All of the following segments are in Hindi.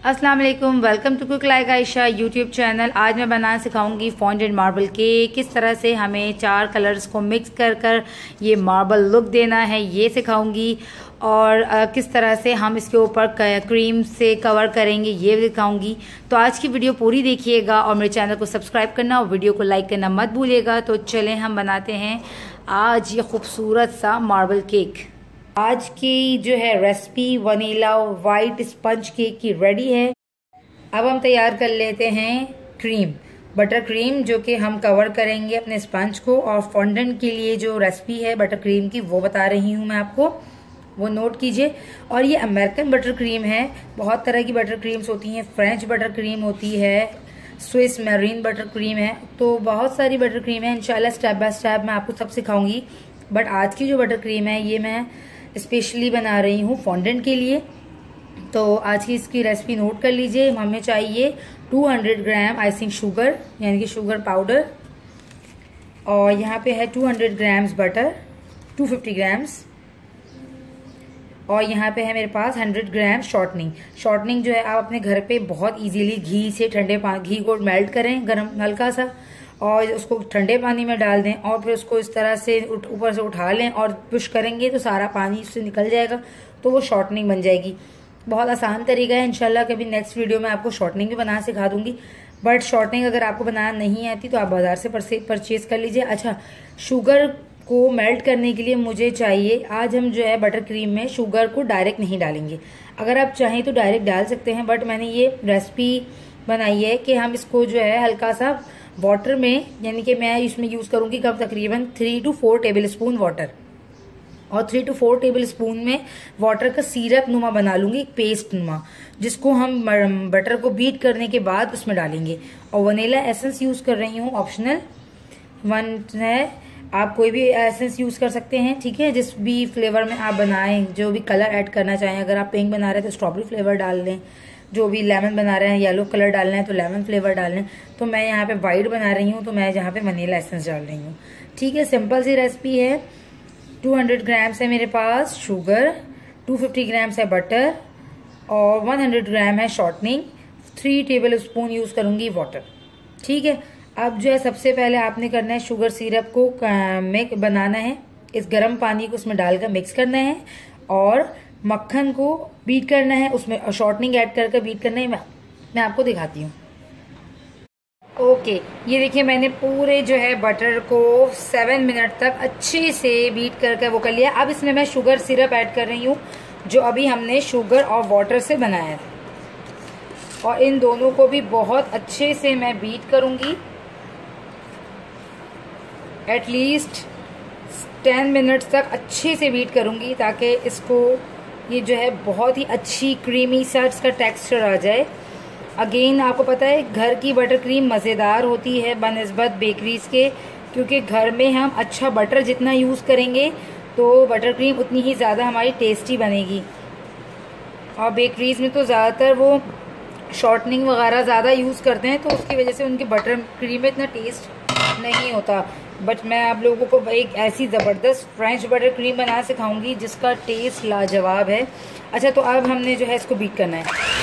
अस्सलाम वालेकुम, welcome to cook like Ayesha YouTube channel. आज मैं बनाना सिखाऊंगी फॉन्डेंट मार्बल केक। किस तरह से हमें 4 कलर्स को मिक्स कर कर ये मार्बल लुक देना है ये सिखाऊंगी, और किस तरह से हम इसके ऊपर क्रीम से कवर करेंगे ये दिखाऊंगी। तो आज की वीडियो पूरी देखिएगा और मेरे चैनल को सब्सक्राइब करना और वीडियो को लाइक करना मत भूलिएगा। तो चलें हम बनाते हैं आज ये खूबसूरत सा मार्बल केक। आज की जो है recipe vanilla white sponge cake की रेडी है। अब हम तैयार कर लेते हैं क्रीम, बटर क्रीम, जो कि हम कवर करेंगे अपने स्पंज को। और फॉन्डेंट के लिए जो रेसिपी है बटर क्रीम की वो बता रही हूँ मैं आपको, वो नोट कीजिए। और ये अमेरिकन बटर क्रीम है। बहुत तरह की बटर क्रीम्स होती हैं, फ्रेंच बटर क्रीम होती है, स्विस मेरीन बटर क्रीम है, तो बहुत सारी बटर क्रीम है। इंशाल्लाह स्टेप बाय स्टेप मैं आपको सब सिखाऊंगी। बट आज की जो बटर क्रीम है ये मैं स्पेशली बना रही हूँ फॉन्डेंट के लिए। तो आज की इसकी रेसिपी नोट कर लीजिए। हमें चाहिए 200 ग्राम आइसिंग शुगर, यानी कि शुगर पाउडर, और यहाँ पे है 200 ग्राम्स बटर, 250 ग्राम्स, और यहाँ पे है मेरे पास 100 ग्राम शॉर्टनिंग। शॉर्टनिंग जो है आप अपने घर पे बहुत इजीली घी से ठंडे घी को मेल्ट करें गरम हल्का सा, और उसको ठंडे पानी में डाल दें और फिर उसको इस तरह से ऊपर से उठा लें और पुश करेंगे तो सारा पानी इससे निकल जाएगा, तो वो शॉर्टनिंग बन जाएगी। बहुत आसान तरीका है। इंशाल्लाह कभी नेक्स्ट वीडियो में आपको शॉर्टनिंग भी बनाना सिखा दूंगी। बट शॉर्टनिंग अगर आपको बनाना नहीं आती तो आप बाजार से परचेज कर लीजिए। अच्छा, शुगर को मेल्ट करने के लिए मुझे चाहिए, आज हम जो है बटर क्रीम में शुगर को डायरेक्ट नहीं डालेंगे। अगर आप चाहें तो डायरेक्ट डाल सकते हैं, बट मैंने ये रेसिपी बनाई है कि हम इसको जो है हल्का सा वाटर में, यानी कि मैं इसमें यूज करूंगी कम तकरीबन 3 to 4 टेबल स्पून वाटर, और 3 to 4 टेबल स्पून में वाटर का सिरप नुमा बना लूंगी, एक पेस्ट नुमा, जिसको हम बटर को बीट करने के बाद उसमें डालेंगे। और वनीला एसेंस यूज कर रही हूँ, ऑप्शनल वन है, आप कोई भी एसेंस यूज कर सकते हैं, ठीक है। जिस भी फ्लेवर में आप बनाएं, जो भी कलर ऐड करना चाहें, अगर आप पिंक बना रहे हैं तो स्ट्रॉबेरी फ्लेवर डाल दें, जो भी लेमन बना रहे हैं येलो कलर डालना है तो लेमन फ्लेवर डाल लें। तो मैं यहाँ पे वाइट बना रही हूँ तो मैं यहाँ पे वनीला एसेंस डाल रही हूँ, ठीक है। सिंपल सी रेसिपी है। 200 ग्राम्स है मेरे पास शुगर, 250 ग्राम्स है बटर, और 100 ग्राम है शॉर्टनिंग, 3 टेबल स्पून यूज करूंगी वाटर, ठीक है। अब जो है सबसे पहले आपने करना है शुगर सिरप को बनाना है, इस गर्म पानी को उसमें डालकर मिक्स करना है, और मक्खन को बीट करना है, उसमें शॉर्टनिंग ऐड करके बीट करना है। मैं आपको दिखाती हूँ। ओके, ये देखिए मैंने पूरे जो है बटर को 7 मिनट तक अच्छे से बीट करके वो कर लिया। अब इसमें मैं शुगर सिरप ऐड कर रही हूँ, जो अभी हमने शुगर और वाटर से बनाया है, और इन दोनों को भी बहुत अच्छे से मैं बीट करूंगी। एटलीस्ट 10 मिनट्स तक अच्छे से बीट करूंगी, ताकि इसको ये जो है बहुत ही अच्छी क्रीमी सा इसका टेक्सचर आ जाए। अगेन आपको पता है घर की बटर क्रीम मज़ेदार होती है बनिस्बत बेकरीज के, क्योंकि घर में हम अच्छा बटर जितना यूज़ करेंगे तो बटर क्रीम उतनी ही ज़्यादा हमारी टेस्टी बनेगी। और बेकरीज में तो ज़्यादातर वो शॉर्टनिंग वगैरह ज़्यादा यूज़ करते हैं, तो उसकी वजह से उनकी बटर क्रीम में इतना टेस्ट नहीं होता। बट मैं आप लोगों को एक ऐसी ज़बरदस्त फ्रेंच बटर क्रीम बनाना सिखाऊंगी जिसका टेस्ट लाजवाब है। अच्छा, तो अब हमने जो है इसको बीट करना है।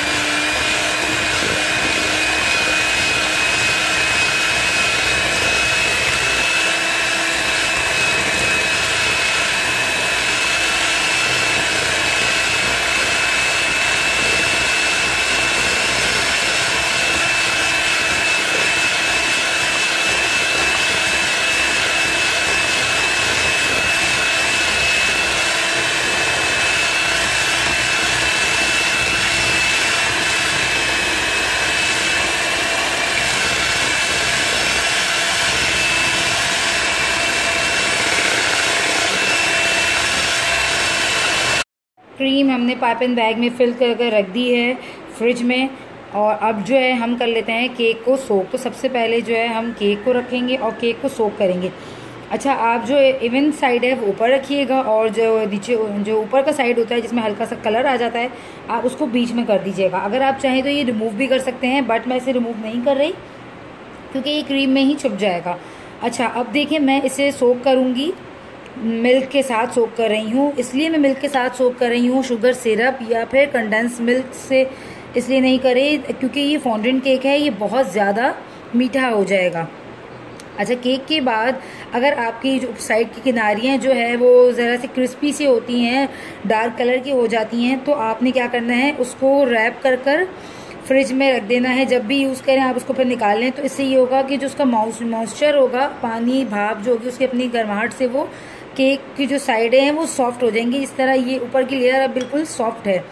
क्रीम हमने पाइपिंग बैग में फिल करके रख दी है फ्रिज में, और अब जो है हम कर लेते हैं केक को सोक। तो सबसे पहले जो है हम केक को रखेंगे और केक को सोक करेंगे। अच्छा, आप जो इवन साइड है वो ऊपर रखिएगा, और जो नीचे जो ऊपर का साइड होता है जिसमें हल्का सा कलर आ जाता है, आप उसको बीच में कर दीजिएगा। अगर आप चाहें तो ये रिमूव भी कर सकते हैं, बट मैं इसे रिमूव नहीं कर रही क्योंकि ये क्रीम में ही छुप जाएगा। अच्छा, अब देखिए मैं इसे सोक करूँगी, मिल्क के साथ सोक कर रही हूँ। इसलिए मैं मिल्क के साथ सोक कर रही हूँ, शुगर सिरप या फिर कंडेंस मिल्क से इसलिए नहीं करें क्योंकि ये फॉन्डेंट केक है, ये बहुत ज़्यादा मीठा हो जाएगा। अच्छा, केक के बाद अगर आपकी जो साइड की किनारियाँ जो है वो ज़रा सी क्रिस्पी सी होती हैं, डार्क कलर की हो जाती हैं, तो आपने क्या करना है, उसको रैप कर कर फ्रिज में रख देना है। जब भी यूज़ करें आप उसको फिर निकाल लें, तो इससे ये होगा कि जो उसका मॉइस्चर होगा, पानी भाप जो होगी उसकी अपनी गर्माहट से वो केक की जो साइडें हैं वो सॉफ्ट हो जाएंगी। इस तरह ये ऊपर की लेयर अब बिल्कुल सॉफ्ट है।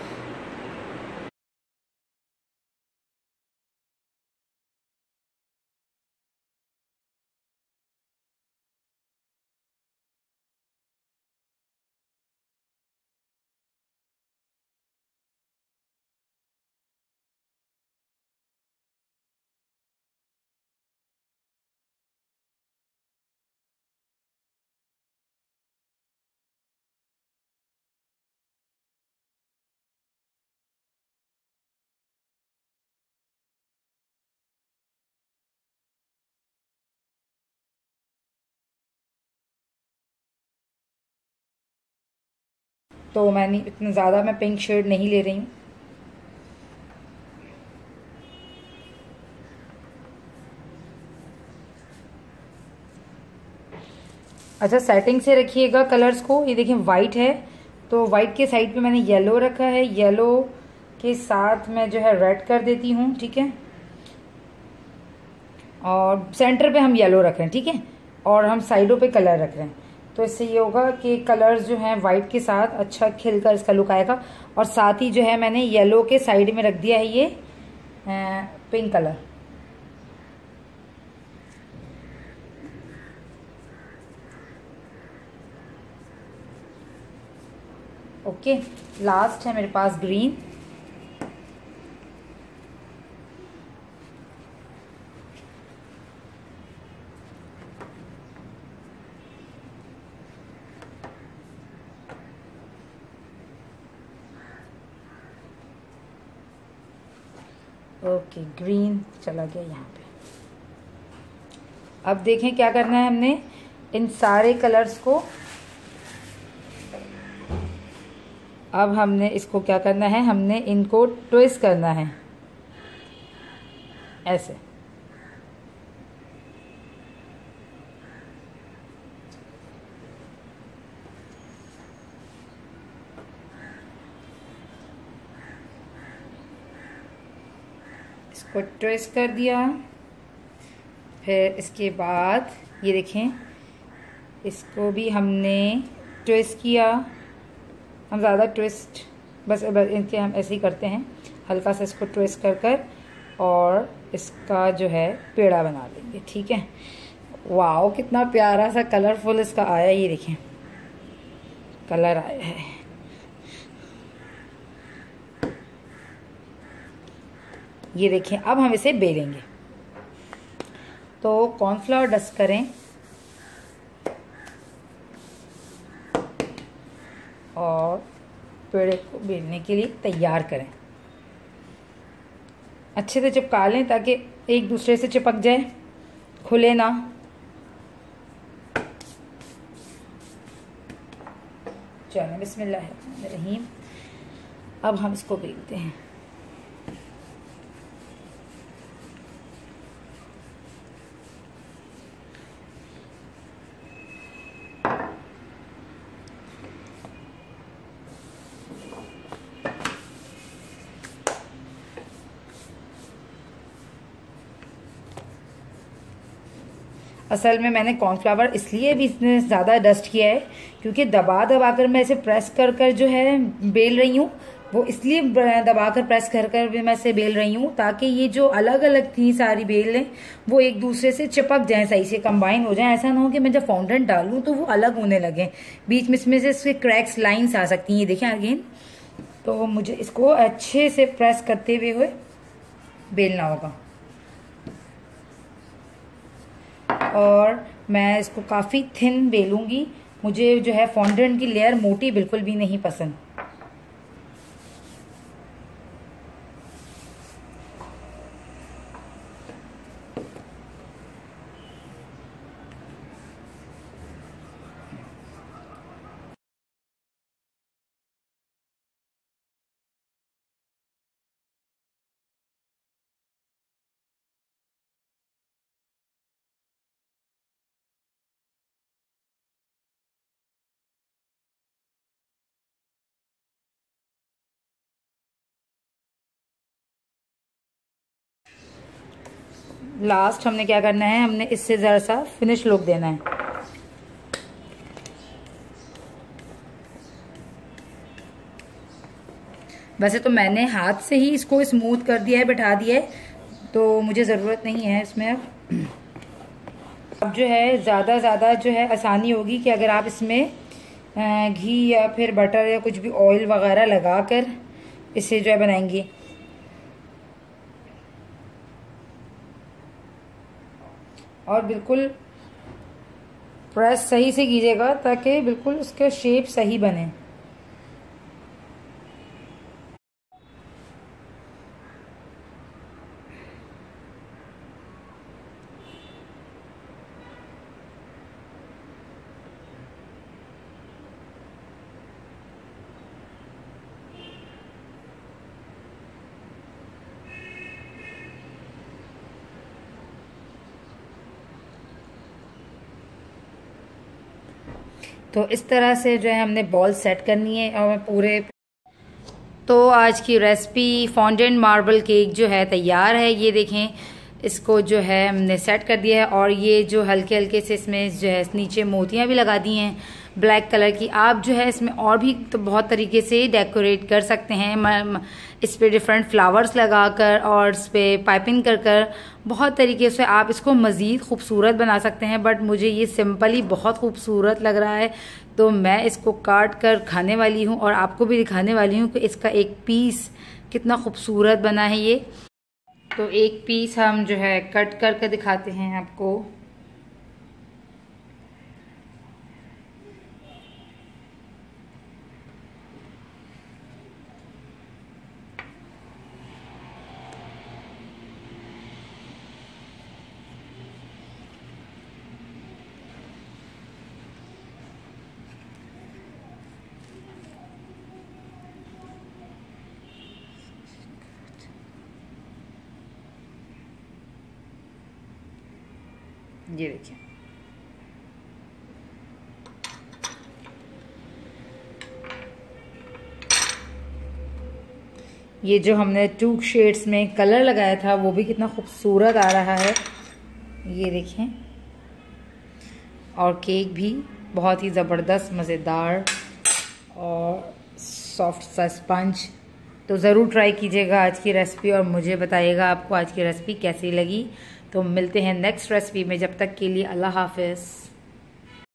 तो मैंने इतना ज़्यादा मैं पिंक शेड नहीं ले रही हूँ। अच्छा, सेटिंग से रखिएगा कलर्स को। ये देखिए वाइट है, तो वाइट के साइड पे मैंने येलो रखा है, येलो के साथ मैं जो है रेड कर देती हूँ, ठीक है। और सेंटर पे हम येलो रख रहे हैं, ठीक है, और हम साइडों पे कलर रख रहे हैं। तो इससे ये होगा कि कलर्स जो हैं वाइट के साथ अच्छा खिलकर इसका लुक आएगा। और साथ ही जो है मैंने येलो के साइड में रख दिया है ये पिंक कलर। ओके, लास्ट है मेरे पास ग्रीन। ओके, ग्रीन चला गया यहाँ पे। अब देखें क्या करना है हमने, इन सारे कलर्स को अब हमने इसको क्या करना है, हमने इनको ट्विस्ट करना है ऐसे। इसको ट्विस्ट कर दिया। फिर इसके बाद ये देखें, इसको भी हमने ट्विस्ट किया। हम ज़्यादा ट्विस्ट बस इनके हम ऐसे ही करते हैं, हल्का सा इसको ट्विस्ट कर कर और इसका जो है पेड़ा बना लेंगे, ठीक है। वाओ, कितना प्यारा सा कलरफुल इसका आया, ये देखें कलर आया है। ये देखें, अब हम इसे बेलेंगे। तो कॉर्नफ्लावर डस्ट करें और पेड़े को बेलने के लिए तैयार करें। अच्छे से चिपका लें ताकि एक दूसरे से चिपक जाए, खुले ना। चलो बिस्मिल्लाहिर्रहमानिर्रहीम, अब हम इसको बेलते हैं। असल में मैंने कॉर्नफ्लावर इसलिए भी इतने ज़्यादा डस्ट किया है क्योंकि दबा दबा कर मैं इसे प्रेस कर कर जो है बेल रही हूँ। वो इसलिए दबा कर प्रेस कर कर भी मैं इसे बेल रही हूँ ताकि ये जो अलग अलग थी सारी बेलें वो एक दूसरे से चिपक जाएं, सही से कंबाइन हो जाएं। ऐसा ना हो कि मैं जब फॉन्डेंट डालूं तो वो अलग होने लगे, बीच में इसमें से इसके क्रैक्स लाइन्स आ सकती हैं। ये देखें अगेन, तो मुझे इसको अच्छे से प्रेस करते हुए बेलना होगा। और मैं इसको काफ़ी थिन बेलूंगी, मुझे जो है फॉन्डेंट की लेयर मोटी बिल्कुल भी नहीं पसंद। लास्ट हमने क्या करना है, हमने इससे ज़रा सा फिनिश लुक देना है। वैसे तो मैंने हाथ से ही इसको स्मूथ कर दिया है, बैठा दिया है, तो मुझे ज़रूरत नहीं है इसमें। अब जो है ज़्यादा जो है आसानी होगी कि अगर आप इसमें घी या फिर बटर या कुछ भी ऑयल वगैरह लगा कर इसे जो है बनाएंगे। और बिल्कुल प्रेस सही से कीजिएगा ताकि बिल्कुल उसका शेप सही बने। तो इस तरह से जो है हमने बॉल सेट करनी है और पूरे। तो आज की रेसिपी फॉन्डेंट मार्बल केक जो है तैयार है। ये देखें, इसको जो है हमने सेट कर दिया है और ये जो हल्के हल्के से इसमें जो है नीचे मोतियां भी लगा दी हैं ब्लैक कलर की। आप जो है इसमें और भी तो बहुत तरीके से डेकोरेट कर सकते हैं, इस पे डिफरेंट फ्लावर्स लगाकर और इस पे पाइपिंग कर कर बहुत तरीके से आप इसको मज़ीद खूबसूरत बना सकते हैं। बट मुझे ये सिंपल ही बहुत खूबसूरत लग रहा है, तो मैं इसको काट कर खाने वाली हूँ और आपको भी दिखाने वाली हूँ कि इसका एक पीस कितना खूबसूरत बना है ये। तो एक पीस हम जो है कट करके दिखाते हैं आपको। ये देखिए, ये जो हमने 2 शेड्स में कलर लगाया था वो भी कितना खूबसूरत आ रहा है, ये देखें। और केक भी बहुत ही ज़बरदस्त मज़ेदार और सॉफ्ट सा स्पंज। तो ज़रूर ट्राई कीजिएगा आज की रेसिपी और मुझे बताइएगा आपको आज की रेसिपी कैसी लगी। तो मिलते हैं नेक्स्ट रेसिपी में, जब तक के लिए अल्लाह हाफ़िज़।